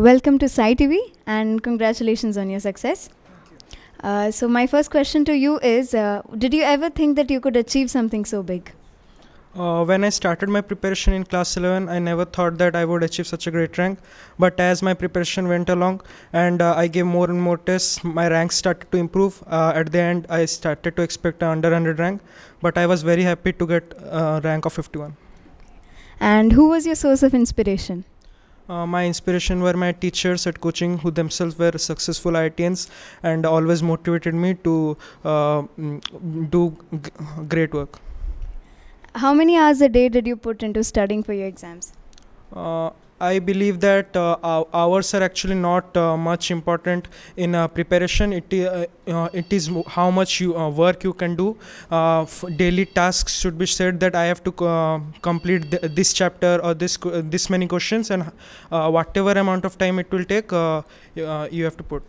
Welcome to SAI TV and congratulations on your success. So my first question to you is, did you ever think that you could achieve something so big? When I started my preparation in class 11, I never thought that I would achieve such a great rank. But as my preparation went along and I gave more and more tests, my rank started to improve. At the end, I started to expect an under 100 rank. But I was very happy to get a rank of 51. And who was your source of inspiration? My inspiration were my teachers at coaching, who themselves were successful IITians and always motivated me to do great work. How many hours a day did you put into studying for your exams? I believe that hours are actually not much important in preparation. It is how much work you can do. Daily tasks should be said that I have to complete this chapter or this many questions, and whatever amount of time it will take, you have to put.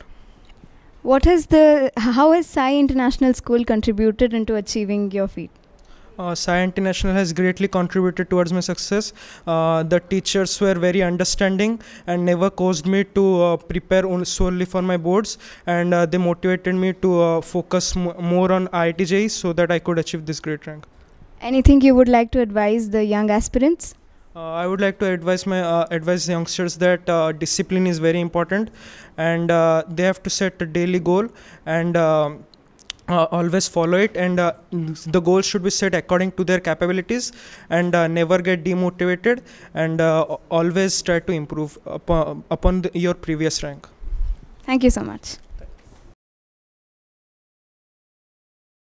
How has SAI International School contributed into achieving your feat? SAI International has greatly contributed towards my success. The teachers were very understanding and never caused me to prepare solely for my boards, and they motivated me to focus more on IIT JEE so that I could achieve this great rank. Anything you would like to advise the young aspirants? I would like to advise youngsters that discipline is very important, and they have to set a daily goal and always follow it, and the goal should be set according to their capabilities, and never get demotivated, and always try to improve upon your previous rank. Thank you so much.